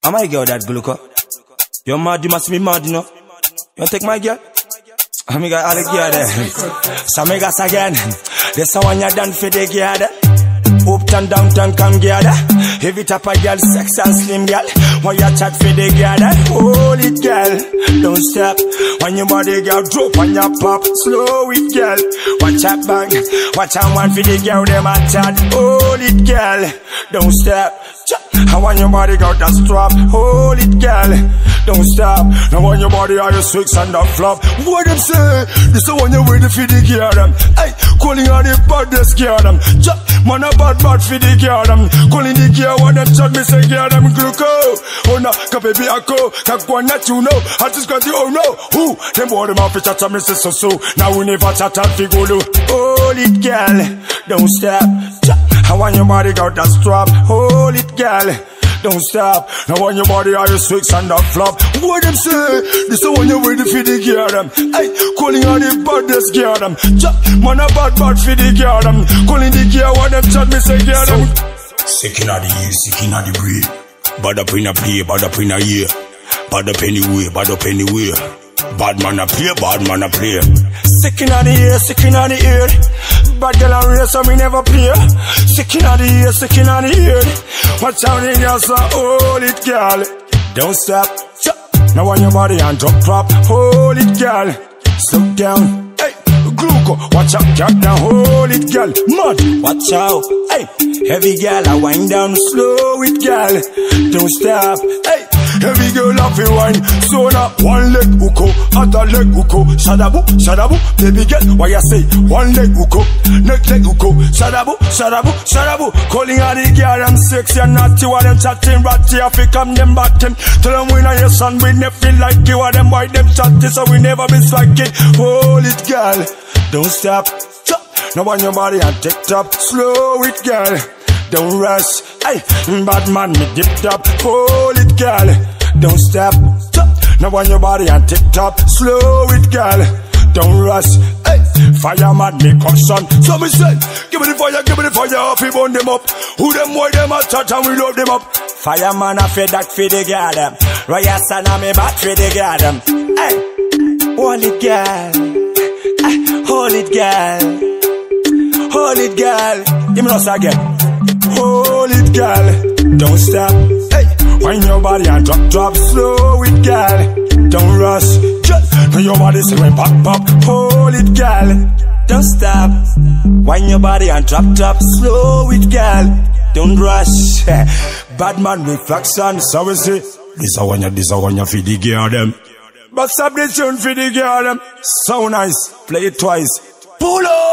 Am I girl that gluco? You're mad, you must be mad, you know. You take my girl? I got all the girl there. So me gas again. This one you done for the girl there. Uptown, downtown, come gather. If it up a girl, sex and slim girl. When you chat for the girl there. Hold it girl, don't stop. When your body girl drop on your pop. Slow it girl, watch out bang. Watch out one for the girl, them a chat. Hold it girl, don't stop. I want your body got that strap. Hold it girl, don't stop. Now when your body are your swix and the flop. What them say? This is when you ready for the gear them. Hey, calling on the baddest gear them. Man a bad for the gear them. Calling the gear when them chat me say gear them gluco. Oh no, ka baby I go. Ka go not you know. I just got the oh no. Who? Them boy them off chat me say so. Now we never chat and figure do. Hold it girl, don't stop. I want your body got that strap. Hold it girl, don't stop. Now when your body are your swix and the flop. What them say? This is when you ready for the gear them. Hey, calling on the baddest gear them. Man a bad for the gear them. Calling the gear when them chat me say gear them. Sick in the year, sick in the breed. Bad up in a play, bad up in a year. Bad up anywhere, bad up anywhere. Bad man a play, bad man a play. Sick in the ear, sick in the ear. Bad girl and race so me never play. Sick in the ear, sick in the ear. Watch out in your so hold it girl, don't stop. Now on your body and drop. Hold it girl, slow down. Hey, gluco, watch out, cat down. Hold it girl, mud, watch out. Hey, heavy girl, I wind down. Slow it girl, don't stop. Hey, heavy girl off your wine. So now one leg uko, other leg uko. Shadabu, baby girl, why you say one leg uko, next leg uko. Shadabu. Calling all the girl, I'm sexy and naughty. While them chatting ratty, I fi come them back them. Tell them we not your son, we never feel like you. While them why them chatty, so we never be slacking. Hold it girl, don't stop. Now on your body and tick top. Slow it girl, don't rush. Hey, bad man me dip top. Hold it girl, don't stop. Now on your body and tick top. Slow it girl, don't rush. Hey, fireman me caution. So me say, give me the fire, off we burn them up. Who them why them a chat and we love them up. Fireman a fed that for the girl them. Royal son a me back for the girl them. Hey, hold it girl, hold it girl. Hold it girl, give me no again. Hold it girl, don't stop. Hey, wind your body and drop. Slow it girl, don't rush. Just when your body say when pop. Hold it girl, don't stop. Wind your body and drop. Slow it girl, don't rush. Bad man reflection, so we say this a one you feed the girl them. But stop the tune for the girl them. So nice, play it twice. Pull up.